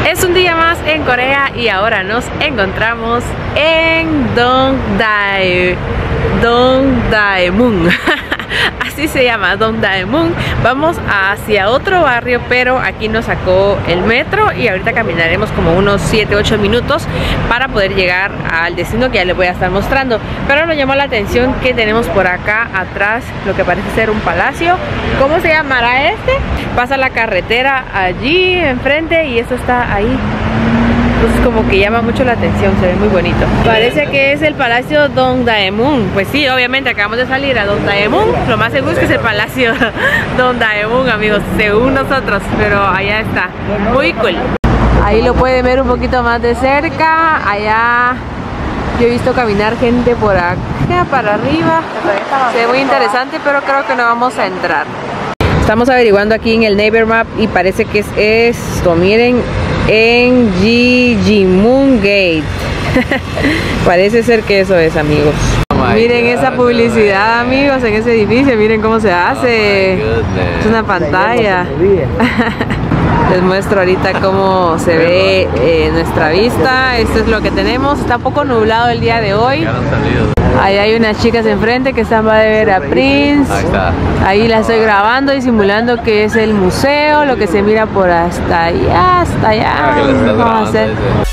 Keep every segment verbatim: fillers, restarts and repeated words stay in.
Es un día más en Corea y ahora nos encontramos en Dongdae Dongdaemun. Así se llama, Dongdaemun. Vamos hacia otro barrio, pero aquí nos sacó el metro y ahorita caminaremos como unos siete ocho minutos para poder llegar al destino que ya les voy a estar mostrando. Pero nos llamó la atención que tenemos por acá atrás lo que parece ser un palacio. ¿Cómo se llamará este? Pasa la carretera allí enfrente y esto está ahí. Entonces como que llama mucho la atención, se ve muy bonito. Parece que es el Palacio Dongdaemun. Pues sí, obviamente acabamos de salir a Dongdaemun. Lo más seguro es que es el Palacio Dongdaemun, amigos, según nosotros. Pero allá está, muy cool. Ahí lo pueden ver un poquito más de cerca. Allá yo he visto caminar gente por acá para arriba. Se ve muy interesante, pero creo que no vamos a entrar. Estamos averiguando aquí en el Neighbor Map y parece que es esto, miren, en Jijimun Gate. Parece ser que eso es, amigos. Oh miren God, esa publicidad, amigos, en ese edificio, miren cómo se hace. Oh es una pantalla. Les muestro ahorita cómo se ve eh, nuestra vista. Esto es lo que tenemos. Está un poco nublado el día de hoy. Ahí hay unas chicas enfrente que están para ver a Prince. Ahí está. Ahí la estoy grabando y simulando que es el museo, lo que se mira por hasta allá, hasta allá. Vamos a hacer.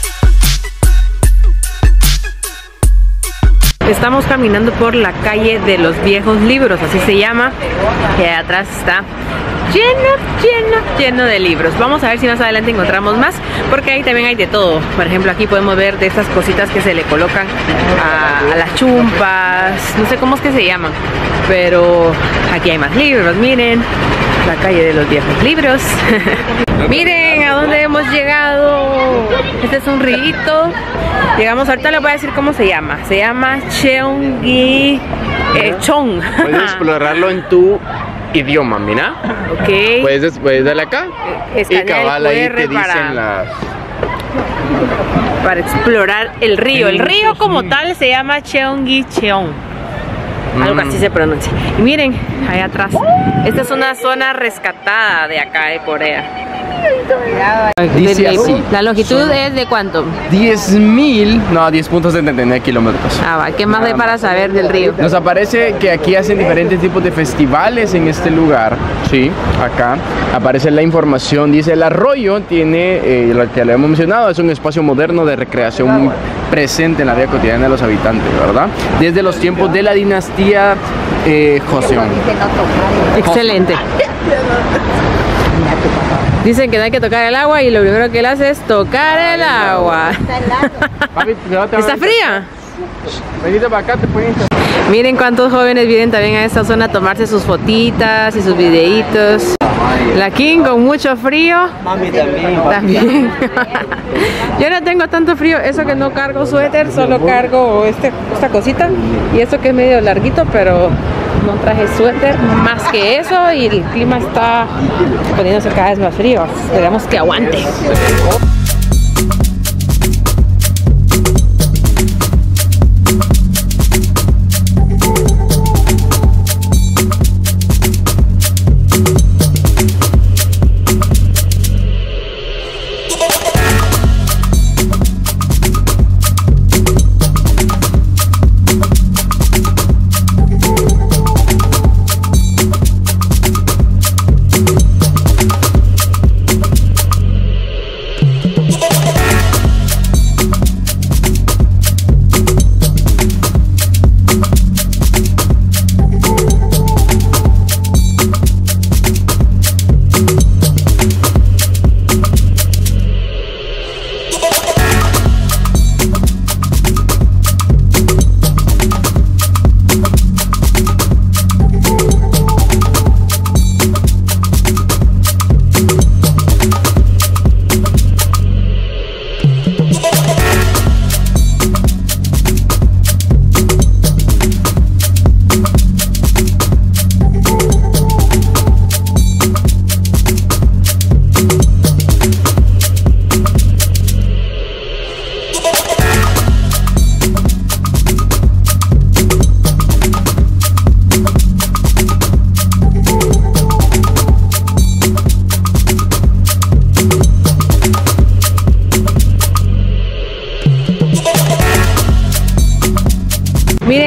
Estamos caminando por la calle de los viejos libros, así se llama. Y atrás está lleno, lleno, lleno de libros. Vamos a ver si más adelante encontramos más, porque ahí también hay de todo. Por ejemplo, aquí podemos ver de estas cositas que se le colocan a, a las chumpas. No sé cómo es que se llaman, pero aquí hay más libros. Miren, la calle de los viejos libros. Miren a dónde hemos llegado. Este es un rito. Llegamos, ahorita les voy a decir cómo se llama. Se llama Cheonggi eh, Chong. Puedes explorarlo en tu idioma, mira. Ok. Puedes, puedes darle acá. Escanea y cabal ahí te para, dicen las... para explorar el río. El río como tal se llama Cheonggi Cheong. Algo así se pronuncia. Y miren, ahí atrás. Esta es una zona rescatada de acá de Corea. Dice así. ¿La longitud es de cuánto? diez mil, no, diez punto setenta y nueve kilómetros. Ah, va, ¿qué más hay para saber del río? Nos aparece que aquí hacen diferentes tipos de festivales en este lugar. Sí, acá aparece la información. Dice: el arroyo tiene, eh, lo que le hemos mencionado, es un espacio moderno de recreación muy presente en la vida cotidiana de los habitantes, ¿verdad? Desde los tiempos de la dinastía eh, Joseon. Excelente. Dicen que no hay que tocar el agua y lo primero que él hace es tocar el agua. ¿Está fría? Venite para acá, te pueden... Miren cuántos jóvenes vienen también a esta zona a tomarse sus fotitas y sus videitos. La King con mucho frío. Mami también. También. Yo no tengo tanto frío, eso que no cargo suéter, solo cargo este, esta cosita. Y eso que es medio larguito, pero no traje suéter más que eso y el clima está poniéndose cada vez más frío. Esperamos que aguante.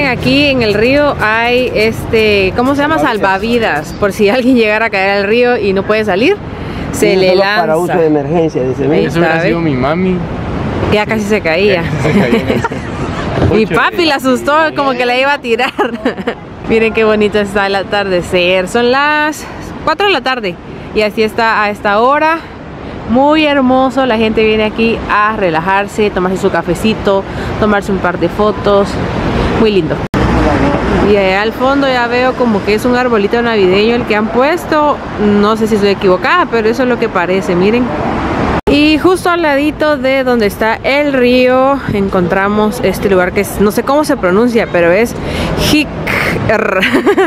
aquí en el río hay este, ¿cómo se llama? Salvavidas, por si alguien llegara a caer al río y no puede salir, se le lanza. Para uso de emergencia, dice. Eso hubiera sido mi mami. Ya casi se caía. Se caía. Mi papi la asustó, como que la iba a tirar. Miren qué bonito está el atardecer. Son las cuatro de la tarde y así está a esta hora. Muy hermoso, la gente viene aquí a relajarse, tomarse su cafecito, tomarse un par de fotos. Muy lindo. Y allá al fondo ya veo como que es un arbolito navideño el que han puesto. No sé si estoy equivocada, pero eso es lo que parece, miren. Y justo al ladito de donde está el río encontramos este lugar que es, no sé cómo se pronuncia, pero es Hikr,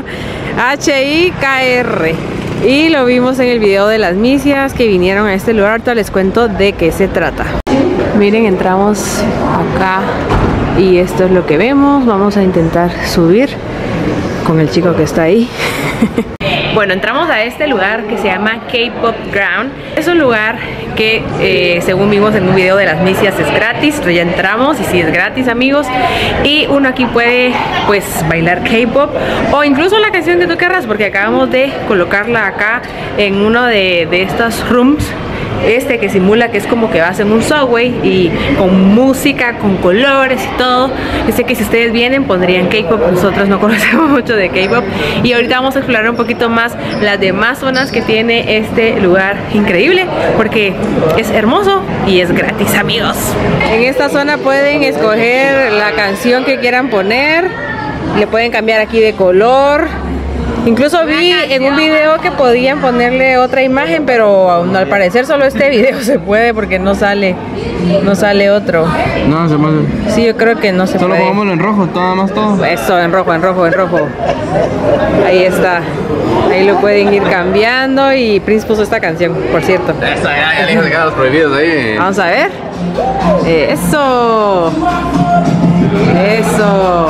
H I K R. Y lo vimos en el video de las misias que vinieron a este lugar. Ahorita les cuento de qué se trata. Miren, entramos acá y esto es lo que vemos. Vamos a intentar subir con el chico que está ahí. Bueno, entramos a este lugar que se llama K-Pop Ground. Es un lugar que eh, según vimos en un video de las misias es gratis. Entonces ya entramos y sí es gratis, amigos. Y uno aquí puede pues bailar K-Pop o incluso la canción que tú querrás, porque acabamos de colocarla acá en uno de, de estas rooms. Este que simula que es como que vas en un subway y con música, con colores y todo. Yo sé que si ustedes vienen pondrían K-Pop, nosotros no conocemos mucho de K-Pop. Y ahorita vamos a explorar un poquito más las demás zonas que tiene este lugar increíble, porque es hermoso y es gratis, amigos. En esta zona pueden escoger la canción que quieran poner, le pueden cambiar aquí de color. Incluso vi en un video que podían ponerle otra imagen, pero al parecer solo este video se puede porque no sale, no sale otro. No, se puede. Sí, yo creo que no se Solo puede. Solo pongámoslo en rojo, nada más todo. Eso, en rojo, en rojo, en rojo. Ahí está. Ahí lo pueden ir cambiando y Prince puso esta canción, por cierto. Eso, ya, ya dijo que los prohibidos ahí. Vamos a ver. Eh, eso. Eso.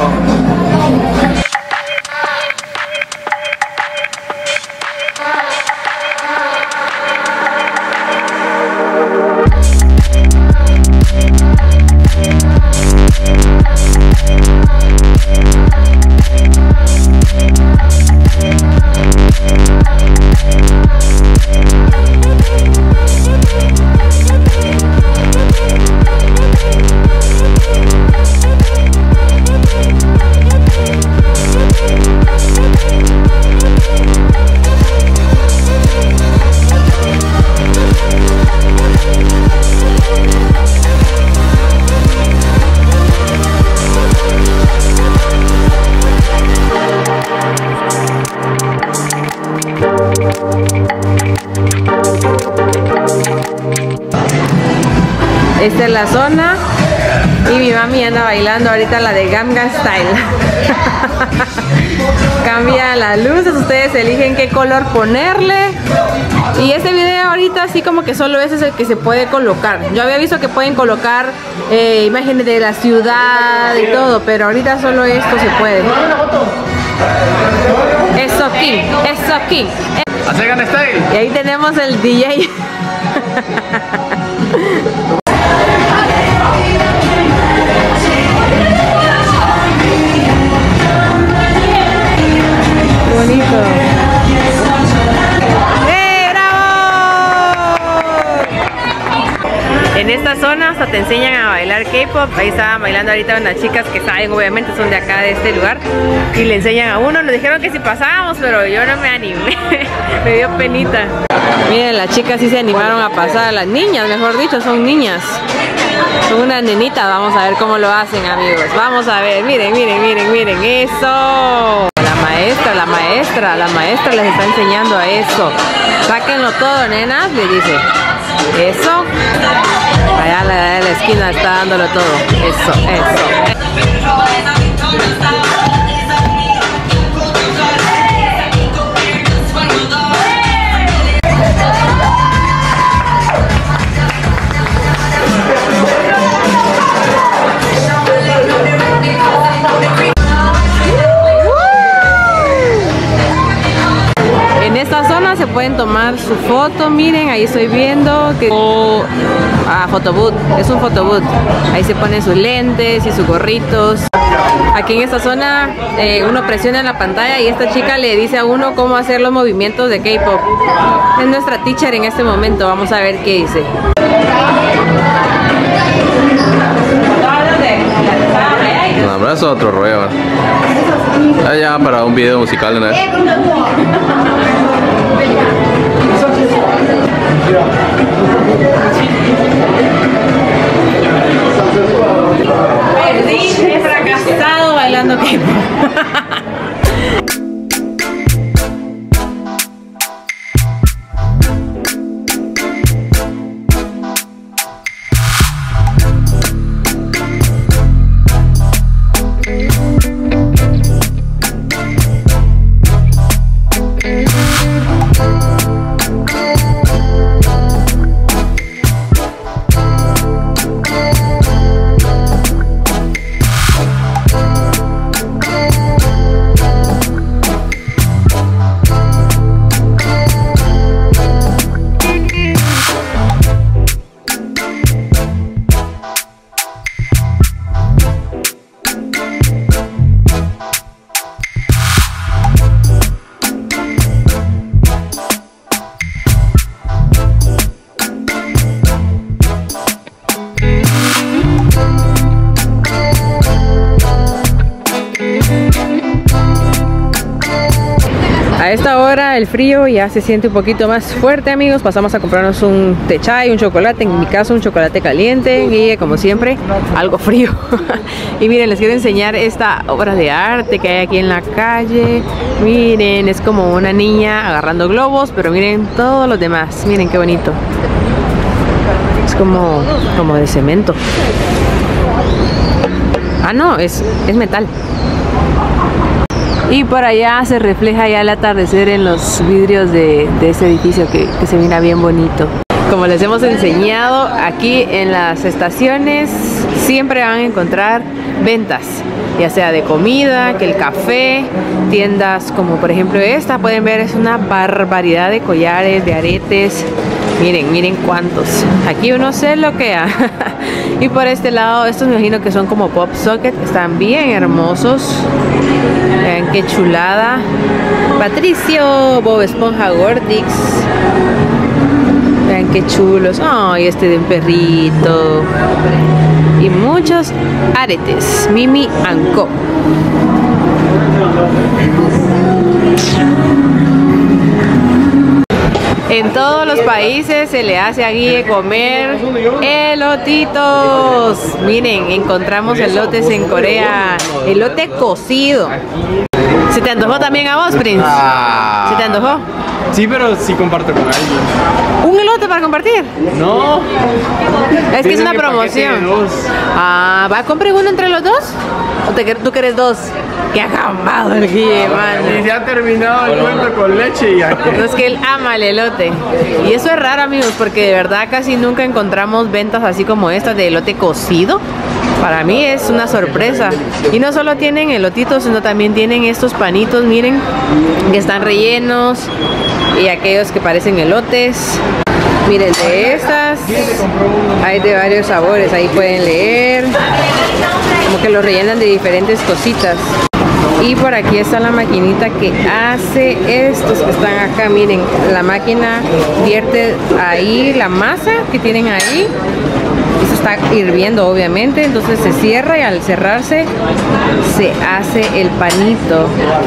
Esta es la zona y mi mami anda bailando ahorita la de Gangnam Style. Cambia las luces, ustedes eligen qué color ponerle. Y este video ahorita así como que solo ese es el que se puede colocar. Yo había visto que pueden colocar eh, imágenes de la ciudad y todo, pero ahorita solo esto se puede. Eso aquí, eso aquí. Hace Gangnam Style. Y ahí tenemos el D J. Bonito. ¡Eh, bravo! En esta zona hasta te enseñan a bailar K-Pop. Ahí estaban bailando ahorita unas chicas que saben, obviamente son de acá, de este lugar, y le enseñan a uno. Nos dijeron que si pasábamos, pero yo no me animé. Me dio penita. Miren, las chicas sí se animaron a pasar. Las niñas, mejor dicho, son niñas. Son unas nenitas. Vamos a ver cómo lo hacen, amigos. Vamos a ver, miren, miren, miren, miren. ¡Eso! La maestra, la maestra, la maestra les está enseñando a eso. Sáquenlo todo, nenas, le dice. Eso. Allá la de la esquina está dándolo todo. Eso, eso. pueden tomar su foto. Miren, ahí estoy viendo que oh, ah, photobooth, es un photobooth. Ahí se ponen sus lentes y sus gorritos. Aquí en esta zona eh, uno presiona en la pantalla y esta chica le dice a uno cómo hacer los movimientos de K-pop. Es nuestra teacher en este momento. Vamos a ver qué dice. Un abrazo, otro rollo. Ah, ya para un video musical, ¿no? Perdí, he fracasado bailando K-pop. A esta hora el frío ya se siente un poquito más fuerte, amigos. Pasamos a comprarnos un té chai, un chocolate, en mi caso un chocolate caliente y como siempre algo frío. Y miren, les quiero enseñar esta obra de arte que hay aquí en la calle. Miren, es como una niña agarrando globos, pero miren todos los demás. Miren qué bonito. Es como, como de cemento. Ah, no, es, es metal. Y por allá se refleja ya el atardecer en los vidrios de, de ese edificio que, que se mira bien bonito. Como les hemos enseñado, aquí en las estaciones siempre van a encontrar ventas, ya sea de comida, que el café, tiendas como por ejemplo esta, pueden ver, es una barbaridad de collares, de aretes. Miren, miren cuántos. Aquí uno se loquea. Y por este lado, estos me imagino que son como pop socket, están bien hermosos. Vean qué chulada. Patricio, Bob Esponja Gordix. Vean qué chulos. Ay, este de un perrito. Y muchos aretes. Mimi and Co. En todos los países se le hace a Guille comer elotitos. Miren, encontramos elotes en Corea. Elote cocido. ¿Se te antojó también a vos, Prince? Ah. ¿Se te antojó? Sí, pero sí comparto con alguien. ¿Un elote para compartir? No. Es que es una promoción. Ah, ¿va a comprar uno entre los dos? ¿O te, tú quieres dos? ¡Qué acabado el Guille, mano! Y se ha terminado el cuento con leche y ya. No, es que él ama el elote. Y eso es raro, amigos, porque de verdad casi nunca encontramos ventas así como estas de elote cocido. Para mí es una sorpresa. Y no solo tienen elotitos, sino también tienen estos panitos, miren, que están rellenos. Y aquellos que parecen elotes. Miren, de estas hay de varios sabores, ahí pueden leer. Como que los rellenan de diferentes cositas. Y por aquí está la maquinita que hace estos que están acá. Miren, la máquina vierte ahí la masa que tienen ahí. Eso está hirviendo, obviamente. Entonces se cierra y al cerrarse se hace el panito.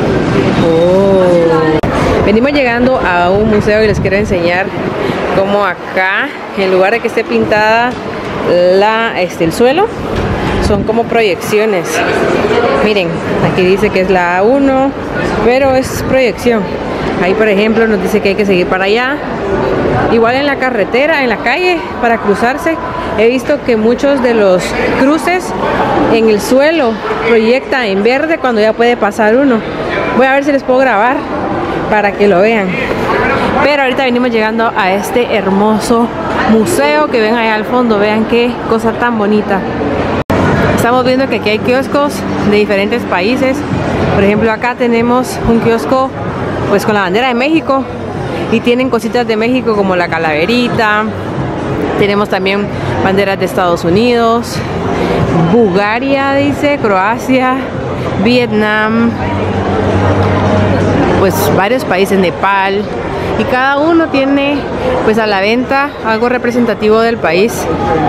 Oh. Venimos llegando a un museo y les quiero enseñar cómo acá, en lugar de que esté pintada la, este, el suelo, son como proyecciones. Miren, aquí dice que es la A uno, pero es proyección. Ahí por ejemplo nos dice que hay que seguir para allá. Igual en la carretera, en la calle, para cruzarse, he visto que muchos de los cruces en el suelo proyecta en verde cuando ya puede pasar uno. Voy a ver si les puedo grabar para que lo vean. Pero ahorita venimos llegando a este hermoso museo que ven allá al fondo. Vean qué cosa tan bonita. Estamos viendo que aquí hay kioscos de diferentes países. Por ejemplo, acá tenemos un kiosco pues con la bandera de México. y tienen cositas de México como la calaverita. Tenemos también banderas de Estados Unidos, Bulgaria, dice, Croacia, Vietnam, pues varios países, Nepal, y cada uno tiene pues a la venta algo representativo del país.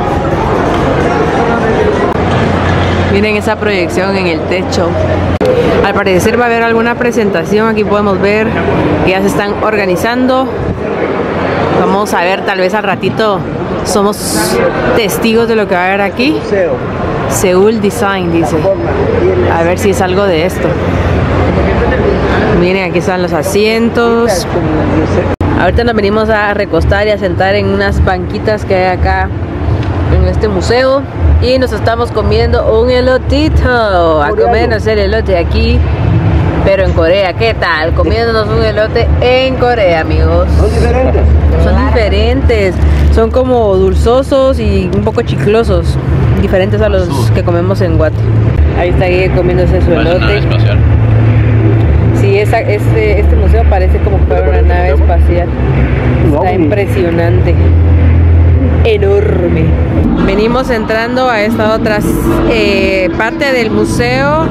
Miren esa proyección en el techo. Al parecer va a haber alguna presentación. Aquí podemos ver que ya se están organizando. Vamos a ver, tal vez al ratito somos testigos de lo que va a haber aquí. Seúl Design, dice. A ver si es algo de esto. Miren, aquí están los asientos. Ahorita nos venimos a recostar y a sentar en unas banquitas que hay acá en este museo. Y nos estamos comiendo un elotito. A comernos el elote aquí, pero en Corea. ¿Qué tal? Comiéndonos un elote en Corea, amigos. ¿Son diferentes? Son diferentes. Son como dulzosos y un poco chiclosos. Diferentes a los que comemos en Guate. Ahí está Guille comiéndose su elote. Sí, esa, este, este museo parece como que fuera una nave espacial. Está impresionante. Enorme. Venimos entrando a esta otra eh, parte del museo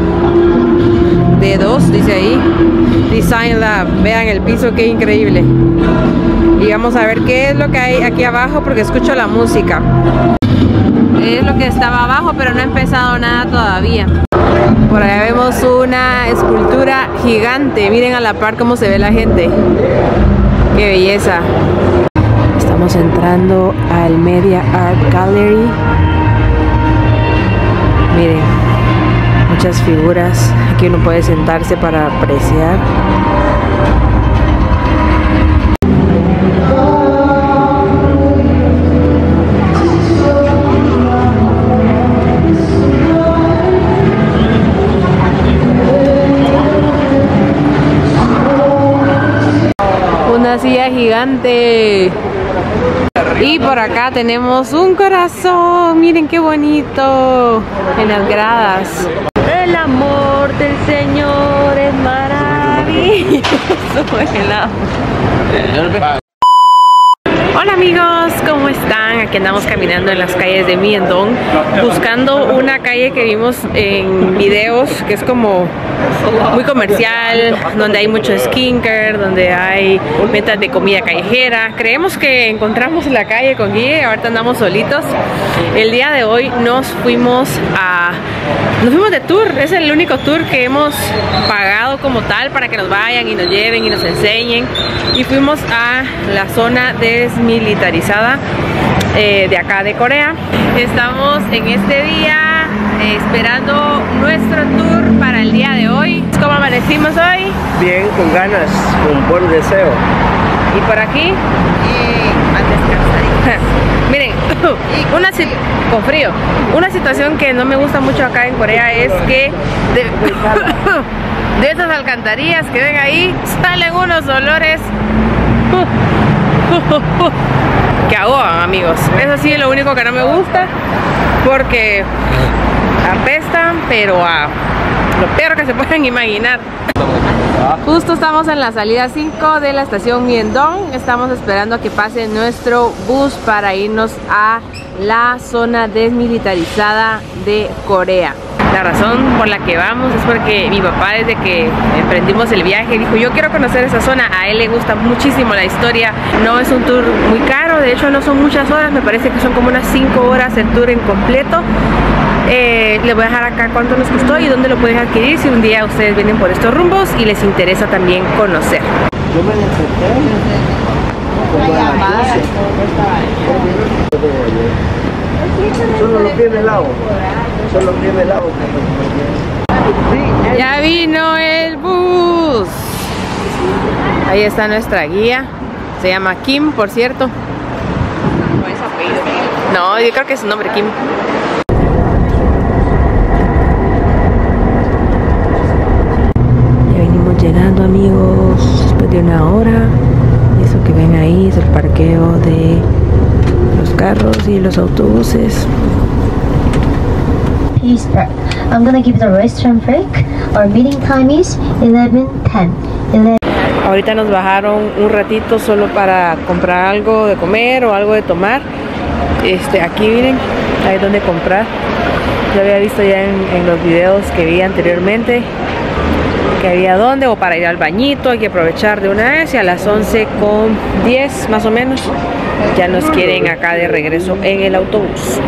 D dos, dice ahí, Design Lab. Vean el piso, qué increíble. Y vamos a ver qué es lo que hay aquí abajo, porque escucho la música. Es lo que estaba abajo, pero no ha empezado nada todavía. Por allá vemos una escultura gigante. Miren a la par cómo se ve la gente. Qué belleza. Estamos entrando al Media Art Gallery. Miren, muchas figuras. Aquí uno puede sentarse para apreciar. Una silla gigante. Y por acá tenemos un corazón. Miren qué bonito. En las gradas. El amor del Señor es maravilloso. El amor. Hola amigos, ¿cómo están? Aquí andamos caminando en las calles de Myeongdong, buscando una calle que vimos en videos, que es como muy comercial, donde hay mucho skincare, donde hay ventas de comida callejera. Creemos que encontramos la calle con Guille, ahorita andamos solitos. El día de hoy nos fuimos a... Nos fuimos de tour, es el único tour que hemos pagado como tal para que nos vayan y nos lleven y nos enseñen. Y fuimos a la zona desmilitarizada eh, de acá de Corea. Estamos en este día eh, esperando nuestro tour para el día de hoy. ¿Cómo amanecimos hoy? Bien, con ganas, con buen deseo. Y por aquí, Eh, a descansar. miren, una con frío. Una situación que no me gusta mucho acá en Corea es que de, de esas alcantarillas que ven ahí salen unos olores que ahogan, amigos. Eso sí es lo único que no me gusta, porque apestan, pero a lo peor que se pueden imaginar. Justo estamos en la salida cinco de la estación Myeongdong. Estamos esperando a que pase nuestro bus para irnos a la zona desmilitarizada de Corea. La razón por la que vamos es porque mi papá, desde que emprendimos el viaje, dijo: yo quiero conocer esa zona. A él le gusta muchísimo la historia. No es un tour muy caro, de hecho no son muchas horas, me parece que son como unas cinco horas el tour en completo. Eh, les voy a dejar acá cuánto nos costó y dónde lo pueden adquirir si un día ustedes vienen por estos rumbos y les interesa también conocer. Yo me desperté. Solo los pies del agua. Solo los pies del agua. Ya vino el bus. Ahí está nuestra guía. Se llama Kim, por cierto. No es apellido. No, yo creo que es su nombre, Kim. Ya venimos llegando, amigos, después de una hora. Y eso que ven ahí es el parqueo de los carros y los autobuses. Please start. I'm gonna give the restroom break. Our meeting time is eleven ten. eleven Ahorita nos bajaron un ratito solo para comprar algo de comer o algo de tomar. Este, aquí miren, hay donde comprar. Yo había visto ya en, en los videos que vi anteriormente que había donde, o para ir al bañito, hay que aprovechar de una vez, y a las once con diez más o menos ya nos quieren acá de regreso en el autobús.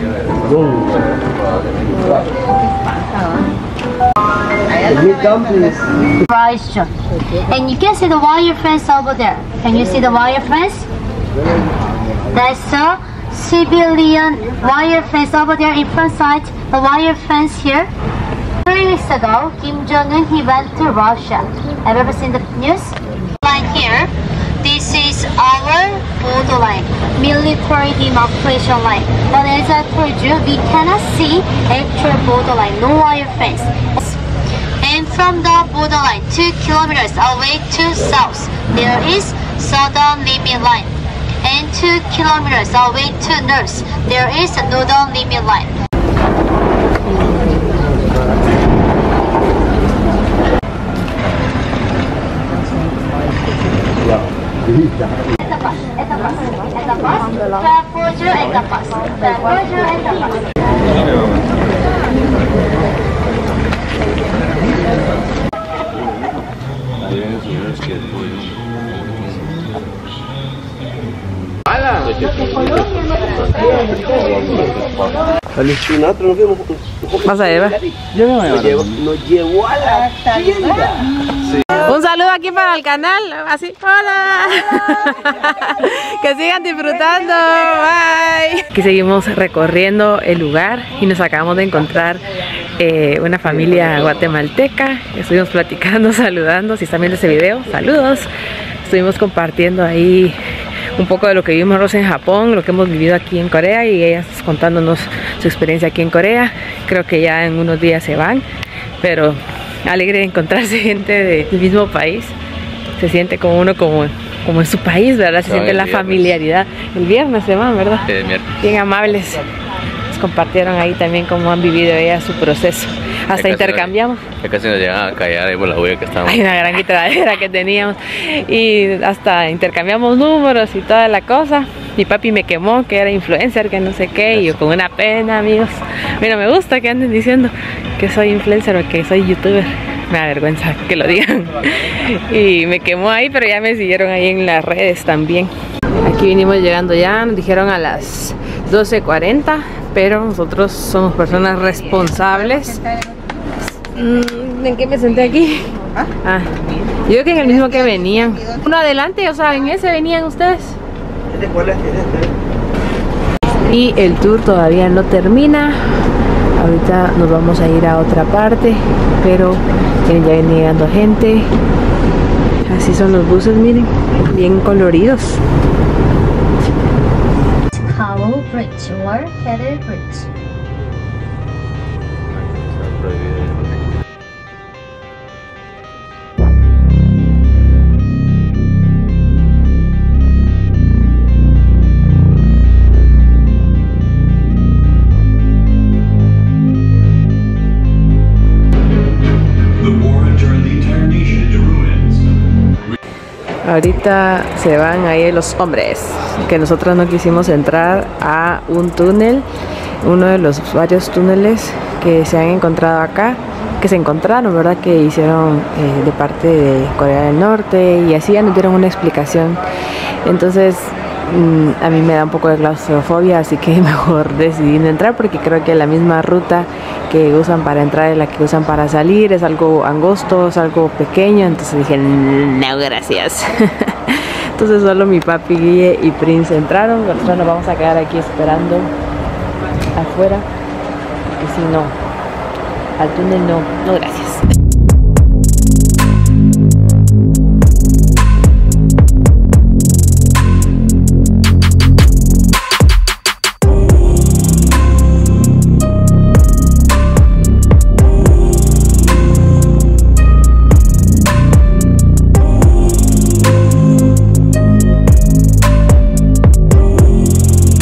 Rice, and you can see the wire fence over there. Can you see the wire fence? That's a civilian wire fence over there in front side. The wire fence here. Three weeks ago, Kim Jong-un, he went to Russia. Have you ever seen the news? Line here. This is our borderline, military demarcation line. But as I told you, we cannot see actual borderline, no wire fence. And from the borderline, two kilometers away to south, there is southern limit line. And two kilometers away to north, there is a northern limit line. Esta bus, esta bus, esta bus, Trafojo esta bus, Trafojo esta bus. Vas a llevar. Nos llevó a la tienda. Un saludo aquí para el canal, así, hola. Que sigan disfrutando, bye. Aquí seguimos recorriendo el lugar y nos acabamos de encontrar eh, una familia guatemalteca. Estuvimos platicando, saludando, si están viendo este video, saludos. Estuvimos compartiendo ahí un poco de lo que vivimos en Japón, lo que hemos vivido aquí en Corea, y ellas contándonos su experiencia aquí en Corea. Creo que ya en unos días se van, pero alegre de encontrarse gente del mismo país. Se siente como uno como, como en su país, ¿verdad? Se no, siente la viernes. Familiaridad. El viernes se van, ¿verdad? Sí, el miércoles. Bien amables. Nos compartieron ahí también cómo han vivido ellas su proceso. Hasta intercambiamos. Ya casi nos llegan a callar ahí por la bulla que estábamos. Hay una gran quitadera que teníamos. Y hasta intercambiamos números y toda la cosa. Mi papi me quemó que era influencer, que no sé qué. Y yo con una pena, amigos. Mira, me gusta que anden diciendo que soy influencer o que soy youtuber. Me da vergüenza que lo digan. Y me quemó ahí, pero ya me siguieron ahí en las redes también. Aquí vinimos llegando ya, nos dijeron a las doce cuarenta, pero nosotros somos personas responsables. ¿En qué me senté aquí? Ah, yo creo que en el mismo que venían. Uno adelante, o sea, en ese venían ustedes. Y el tour todavía no termina. Ahorita nos vamos a ir a otra parte, pero ya viene llegando gente. Así son los buses, miren, bien coloridos. Cowell Bridge or Kettle Bridge. Ahorita se van ahí los hombres, que nosotros no quisimos entrar a un túnel, uno de los varios túneles que se han encontrado acá, que se encontraron, ¿verdad? Que hicieron eh, de parte de Corea del Norte, y así ya nos dieron una explicación. Entonces mmm, a mí me da un poco de claustrofobia, así que mejor decidí no entrar, porque creo que la misma ruta que usan para entrar es la que usan para salir, es algo angosto, es algo pequeño. Entonces dije, no, gracias. Entonces solo mi papi, Guille y Prince entraron. Nosotros nos vamos a quedar aquí esperando afuera, porque si no, al túnel no, no gracias.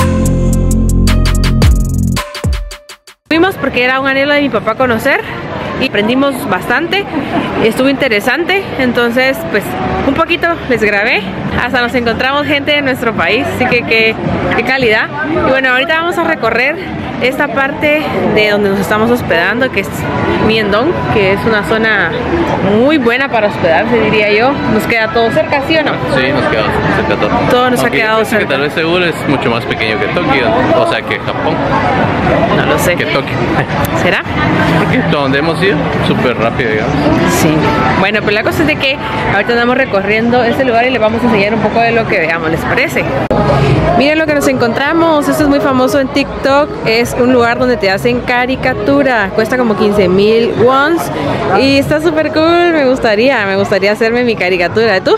Porque era un anhelo de mi papá conocer, y aprendimos bastante, estuvo interesante, entonces pues un poquito les grabé, hasta nos encontramos gente de nuestro país, así que qué, qué calidad. Y bueno, ahorita vamos a recorrer esta parte de donde nos estamos hospedando, que es Mien Dong, que es una zona muy buena para hospedarse, diría yo. Nos queda todo cerca, ¿sí o no? Sí, nos queda cerca todo. Todo nos Aunque ha quedado yo pienso cerca. que tal vez Seúl es mucho más pequeño que Tokio, o sea que Japón, No lo sé. que Tokio. ¿Será? Porque donde hemos ido, súper rápido, digamos. Sí. Bueno, pues la cosa es de que ahorita andamos recorriendo este lugar y les vamos a enseñar un poco de lo que veamos, ¿les parece? Miren lo que nos encontramos, esto es muy famoso en TikTok, es un lugar donde te hacen caricatura, cuesta como quince mil wons y está súper cool, me gustaría, me gustaría hacerme mi caricatura, ¿tú?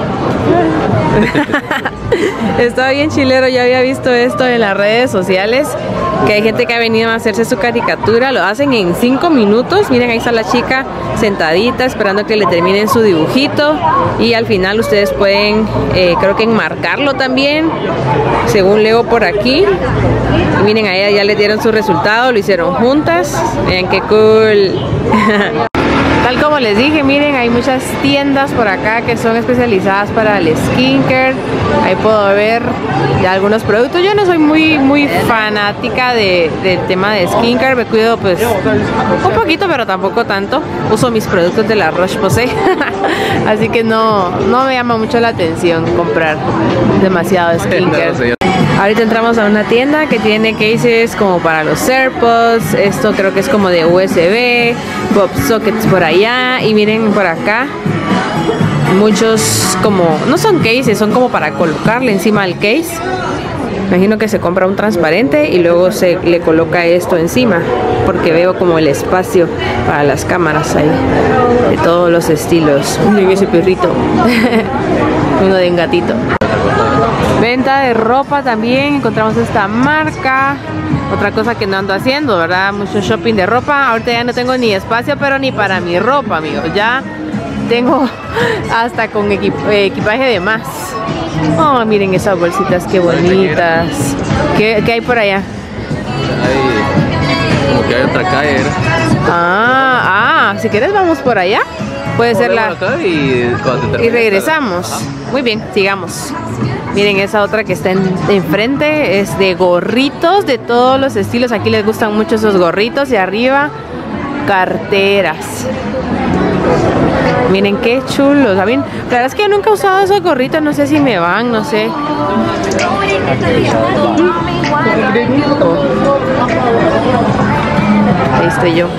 Está bien chilero, yo había visto esto en las redes sociales, que hay gente que ha venido a hacerse su caricatura, lo hacen en cinco minutos, miren ahí está la chica sentadita esperando que le terminen su dibujito y al final ustedes pueden, eh, creo que enmarcarlo también, según leo por aquí, y miren a ella ya le dieron su resultado, lo hicieron juntas, miren qué cool. Tal como les dije, miren, hay muchas tiendas por acá que son especializadas para el skincare. Ahí puedo ver ya algunos productos. Yo no soy muy muy fanática de, del tema de skincare. Me cuido pues un poquito, pero tampoco tanto. Uso mis productos de la Roche-Posay. Así que no, no me llama mucho la atención comprar demasiado skincare. Ahorita entramos a una tienda que tiene cases como para los AirPods. Esto creo que es como de U S B, pop sockets por allá. Y miren por acá, muchos como, no son cases, son como para colocarle encima al case. Imagino que se compra un transparente y luego se le coloca esto encima, porque veo como el espacio para las cámaras ahí, de todos los estilos. Miren ese perrito. Uno de un gatito. Venta de ropa también, encontramos esta marca. Otra cosa que no ando haciendo, ¿verdad? Mucho shopping de ropa. Ahorita ya no tengo ni espacio, pero ni para mi ropa, amigos. Ya tengo hasta con equip equipaje de más. Oh, miren esas bolsitas, qué bonitas. ¿Qué, qué hay por allá? Hay, como que hay otra calle, ¿verdad? Ah, ah, si quieres vamos por allá. Puede ser la... Y, y regresamos. Muy bien, sigamos. Miren esa otra que está en, enfrente, es de gorritos de todos los estilos. Aquí les gustan mucho esos gorritos. Y arriba, carteras. Miren qué chulos. La verdad es que yo nunca he usado esos gorritos. No sé si me van, no sé. Ahí estoy yo.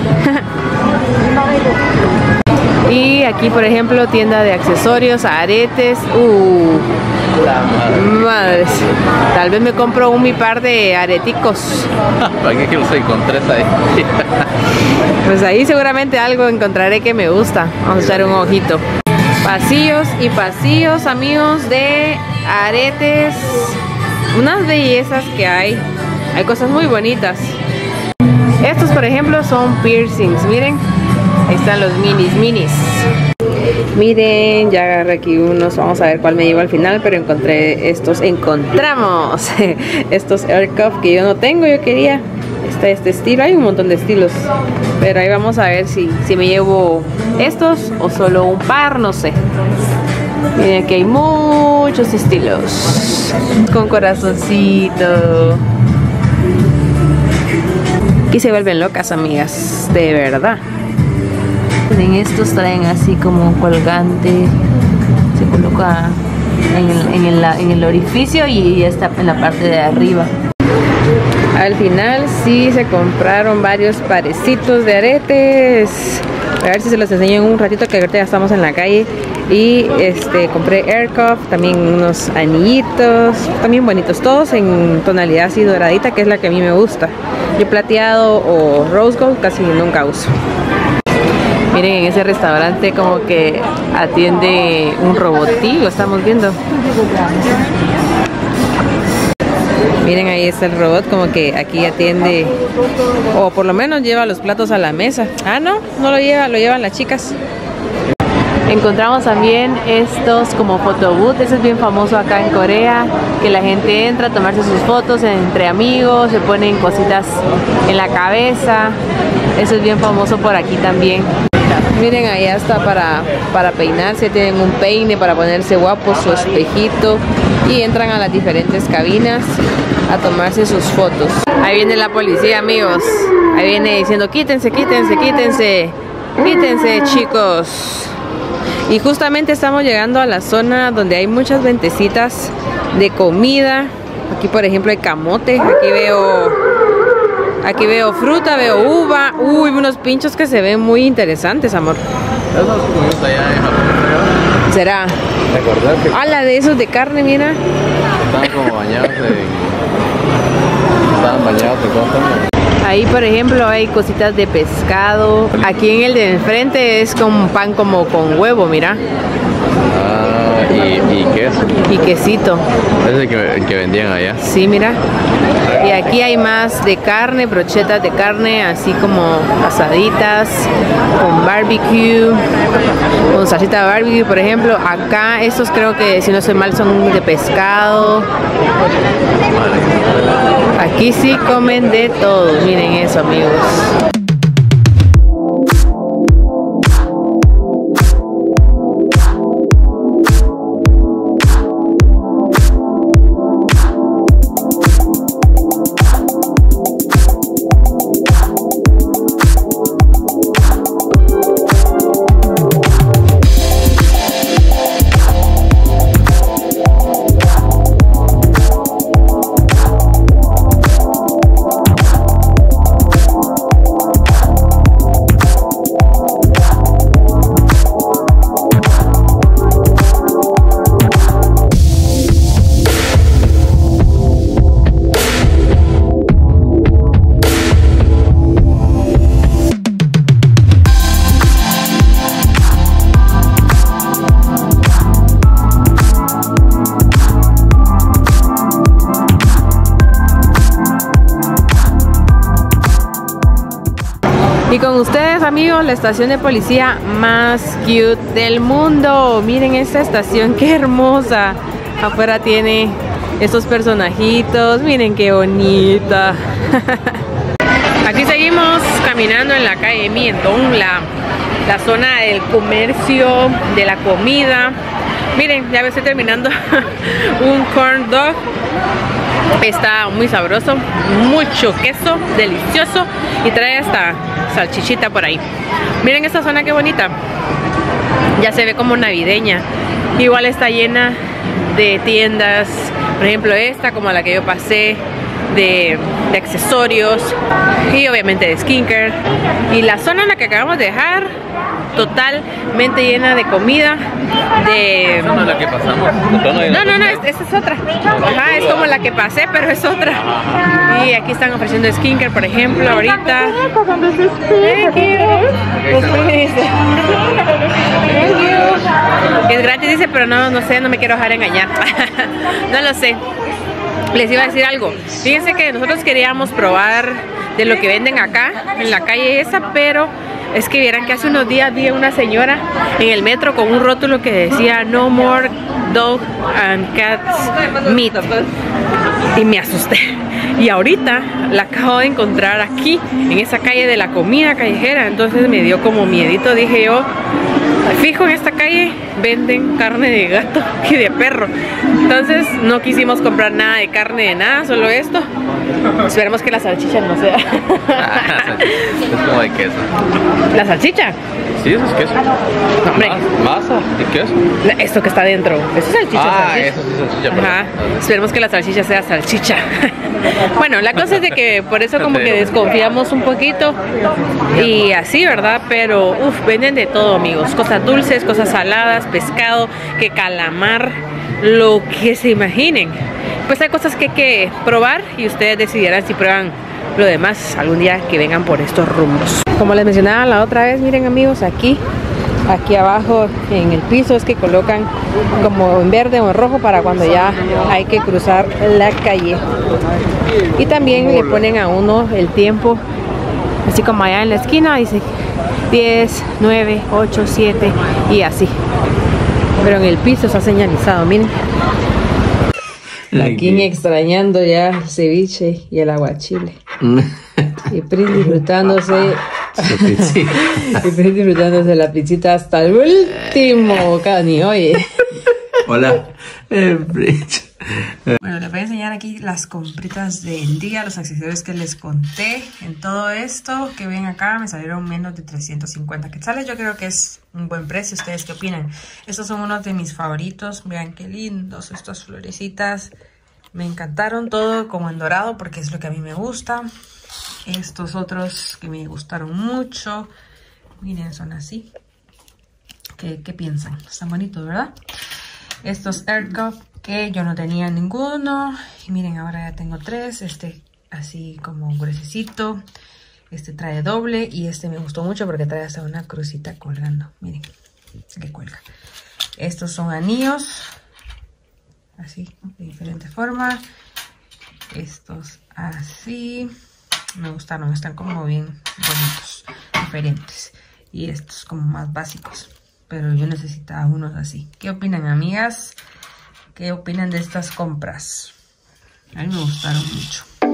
Y aquí, por ejemplo, tienda de accesorios, aretes. Uh, madres. Tal vez me compro un mi par de areticos. ¿Para qué que los encontré ahí? Pues ahí seguramente algo encontraré que me gusta. Vamos a echar un ojito. Pasillos y pasillos, amigos, de aretes. Unas bellezas que hay. Hay cosas muy bonitas. Estos, por ejemplo, son piercings. Miren. Ahí están los minis, minis. Miren, ya agarré aquí unos. Vamos a ver cuál me llevo al final, pero encontré estos. Encontramos estos Air Cuff que yo no tengo, yo quería. Está este estilo, hay un montón de estilos. Pero ahí vamos a ver si, si me llevo estos o solo un par, no sé. Miren que hay muchos estilos. Con corazoncito. Aquí se vuelven locas, amigas, de verdad. Miren, estos traen así como un colgante, se coloca en el, en el, en el orificio y está en la parte de arriba. Al final sí se compraron varios parecitos de aretes. A ver si se los enseño en un ratito, que ahorita ya estamos en la calle. Y este compré Air Cuff, también unos anillitos, también bonitos, todos en tonalidad así doradita, que es la que a mí me gusta. Yo plateado o rose gold casi nunca uso. Miren, en ese restaurante como que atiende un robotillo, estamos viendo. Miren, ahí está el robot, como que aquí atiende, o por lo menos lleva los platos a la mesa. Ah, no, no lo lleva, lo llevan las chicas. Encontramos también estos como photobooth, eso es bien famoso acá en Corea, que la gente entra a tomarse sus fotos entre amigos, se ponen cositas en la cabeza, eso es bien famoso por aquí también. Miren, allá está para, para peinarse, tienen un peine para ponerse guapos, su espejito, y entran a las diferentes cabinas a tomarse sus fotos. Ahí viene la policía, amigos, ahí viene diciendo quítense, quítense, quítense, quítense, chicos. Y justamente estamos llegando a la zona donde hay muchas ventecitas de comida. Aquí por ejemplo hay camote, aquí veo aquí veo fruta, veo uva. Uy, unos pinchos que se ven muy interesantes, amor. ¿Será? ¿Te acordás que Ah, la de esos de carne, mira. estaban como bañados en... Estaban bañados en cosas? Ahí por ejemplo hay cositas de pescado. Aquí en el de enfrente es con pan como con huevo, mira. Ah, y, y queso. Y quesito. Ese es el que, el que vendían allá. Sí, mira. Y aquí hay más de carne, brochetas de carne, así como asaditas, con barbecue, con salsita de barbecue, por ejemplo. Acá estos creo que, si no soy mal, son de pescado. Aquí sí comen de todo, miren eso, amigos. Y con ustedes, amigos, la estación de policía más cute del mundo. Miren esta estación, qué hermosa. Afuera tiene estos personajitos, miren qué bonita. Aquí seguimos caminando en la calle Miendong, la, la zona del comercio, de la comida. Miren, ya me estoy terminando un corn dog. Está muy sabroso, mucho queso, delicioso, y trae hasta salchichita por ahí. Miren esta zona qué bonita, ya se ve como navideña. Igual está llena de tiendas, por ejemplo esta como la que yo pasé, de, de accesorios y obviamente de skincare. Y la zona en la que acabamos de dejar, totalmente llena de comida, de... ¿Esa no es la que pasamos? No, no, no, esta es otra. Ajá, es como la que pasé, pero es otra. Y aquí están ofreciendo skincare, por ejemplo, ahorita. Thank you. Thank you. Es gratis, dice, pero no, no sé, no me quiero dejar engañar. No lo sé. Les iba a decir algo. Fíjense que nosotros queríamos probar de lo que venden acá, en la calle esa, pero es que vieran que hace unos días vi a una señora en el metro con un rótulo que decía no more dog and cats meat, y me asusté. Y ahorita la acabo de encontrar aquí en esa calle de la comida callejera, entonces me dio como miedito. Dije yo, fijo, en esta calle venden carne de gato y de perro. Entonces no quisimos comprar nada de carne de nada, solo esto. Esperemos que la salchicha no sea. Es como de queso. ¿La salchicha? Sí, eso es queso. No, hombre. Masa y queso. Esto que está dentro, eso es salchicha. Ah, salchicha. eso sí es salchicha, perdón. Ajá. Esperemos que la salchicha sea salchicha. Bueno, la cosa es de que por eso como que desconfiamos un poquito. Y así, ¿verdad? Pero, uff, venden de todo, amigos. Cosas dulces, cosas saladas, pescado, que calamar, lo que se imaginen. Pues hay cosas que hay que probar y ustedes decidirán si prueban lo demás algún día que vengan por estos rumbos. Como les mencionaba la otra vez, miren amigos, aquí aquí abajo en el piso es que colocan como en verde o en rojo para cuando ya hay que cruzar la calle. Y también le ponen a uno el tiempo, así como allá en la esquina dice diez, nueve, ocho, siete y así. Pero en el piso está señalizado, miren. Aquí extrañando ya el ceviche y el aguachile. Y Prince disfrutándose. Y Prince disfrutándose la pizzita hasta el último bocado, ni oye. Hola. Bueno, les voy a enseñar aquí las compritas del día, los accesorios que les conté. En todo esto que ven acá me salieron menos de trescientos cincuenta quetzales. Yo creo que es un buen precio. ¿Ustedes qué opinan? Estos son unos de mis favoritos. Vean qué lindos estas florecitas. Me encantaron, todo como en dorado porque es lo que a mí me gusta. Estos otros que me gustaron mucho. Miren, son así. ¿Qué, qué piensan? Están bonitos, ¿verdad? Estos Earth Cup que yo no tenía ninguno. Y miren, ahora ya tengo tres. Este así como gruesecito. Este trae doble. Y este me gustó mucho porque trae hasta una crucita colgando. Miren, que cuelga. Estos son anillos. Así, de diferente forma. Estos así. Me gustaron, están como bien bonitos, diferentes. Y estos como más básicos. Pero yo necesitaba unos así. ¿Qué opinan, amigas? ¿Qué opinan de estas compras? A mí me gustaron mucho.